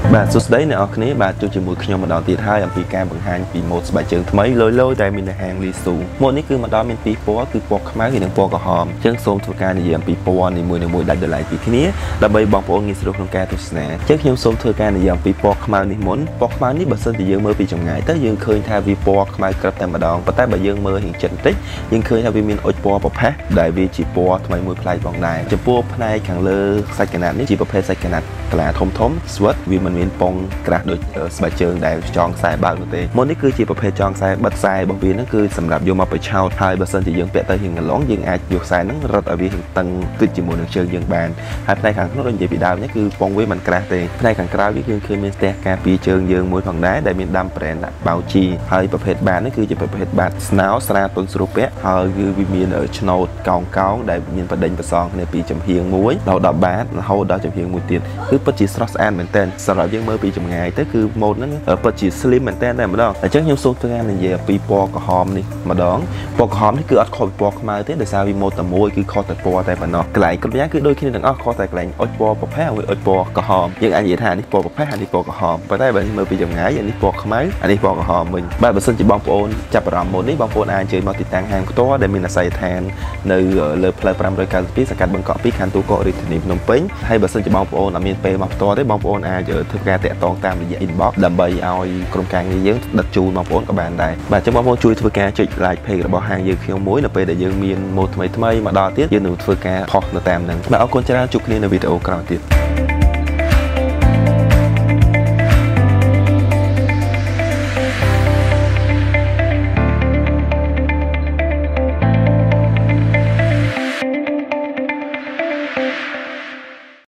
បាទសួស្តីអ្នកនរគ្នាបាទជួបជាមួយខ្ញុំម្ដងទៀតហើយអំពីការបង្ហាញពីម៉ូដស្បែកជើងថ្មីលយតែមាននៅហាងលីស៊ូម៉ូដនេះគឺម្ដងមានពីរពណ៌គឺពណ៌ខ្មៅហើយនិងពណ៌ក្រហមអញ្ចឹងសូមធ្វើការនិយាយអំពីពណ៌នីមួយៗដាច់ដោយឡែកពីគ្នាដើម្បីបងប្អូនងាយស្រួលក្នុងការទស្សនាអញ្ចឹងខ្ញុំសូមធ្វើការនិយាយអំពីពណ៌ខ្មៅនេះមុនពណ៌ខ្មៅនេះបើសិនជាយើងមើលពីចម្ងាយទៅយើងឃើញថាវាពណ៌ខ្មៅក្រិបតែម្ដងប៉ុន្តែបើយើងមើលរៀងចិត្តបន្តិចយើងឃើញថាវាមានអុជពណ៌ប្រផេះដែលវាជាពណ៌ថ្មីមួយប្លែកផងដែរចំពោះផ្នែកខាងលើសាច់កណាត់នេះជាប្រភេទសាច់កណាត់កលាធំស្វិតវាមិនមានពងក្រាស់ដូចស្បែកជើងដែលចងខ្សែបើកនោះទេមុននេះគឺជាប្រភេទចងខ្សែបិទខ្សែរបស់វាហ្នឹងគឺសម្រាប់យកមកបញ្ឆោតហើយបើសិនជាយើងពាក់ទៅរៀងកន្លងយើងអាចយកខ្សែហ្នឹងរត់ឲ្យវារៀងតឹងទិចជាមួយនឹងជើងយើងបានហើយផ្នែកខាងក្នុងដូចនិយាយពីដើមនេះគឺពងវាមិនក្រាស់ទេផ្នែកខាងក្រៅវាយើងឃើញមានស្ទះការពារជើងយើងមួយផងដែរដែលមានដាំប្រេនដាក់បោជីហើយប្រភេទបាតនេះគឺជាប្រភេទបាតស្នោស្រាទន់ស្រួលពាក់ហើយគឺវាមានឆ្នោតកោងដែលមានបដិញប្រសងគ្នាពីចំហៀងមួយដល់បាតរហូតដល់ចំហៀងមួយទៀតគឺពិតជាស្រស់ស្អាតមែនទែនសម្រាប់យើងមើលពីចម្ងាយទៅគឺម៉ូដហ្នឹងពិតជា slim មែនទែនតែម្ដងអញ្ចឹងខ្ញុំសូមធ្វើការនិយាយពីពណ៌ក្រហមនេះម្ដងពណ៌ក្រហមនេះគឺអត់ខុសពីពណ៌ខ្មៅទេដោយសារវាម៉ូដតែមួយគឺខុសតែពណ៌តែប៉ុណ្ណោះកន្លែងគ្រប់យ៉ាងគឺដូចគ្នាទាំងអស់ខុសតែកន្លែងអុជពណ៌ប្រផេះហើយអុជពណ៌ក្រហមយើងអាចនិយាយថានេះពណ៌ប្រផេះហើយនេះពណ៌ក្រហមប៉ុន្តែបើមើលពីចម្ងាយអានេះពណ៌ខ្មៅអានេះពណ៌ក្រហមវិញបាទបើសិនជាបងប្អូនចាប់អារម្មណ៍ម៉ូដនេះបងប្អូនអាចអញ្ជើញមកទីតាំងហាងផ្ទាល់ដែលមានអាស័យដ្ឋាននៅលើផ្លូវ592សង្កាត់បឹងកក់2ខណ្ឌទូករាជធានីភ្នំពេញហើយបើសិនជាបងប្អូនអត់មានពេលមកផ្ទាល់ទេបងប្អូនអាចធ្វើការតាក់ទងតាមរយៈ inbox ដើម្បីឲ្យក្រុមការងារយើងដឹកជូនបងប្អូនក៏បានដែរបាទចឹងបងប្អូនជួយធ្វើការចុច like page របស់ហាងយើងខ្ញុំមួយនៅពេលដែលយើងមានម៉ូដថ្មីមកដល់ទៀតយើងនឹងធ្វើការផុសនៅតាមហ្នឹងបាទអរគុណច្រើនជួបគ្នានៅវីដេអូក្រោយទៀត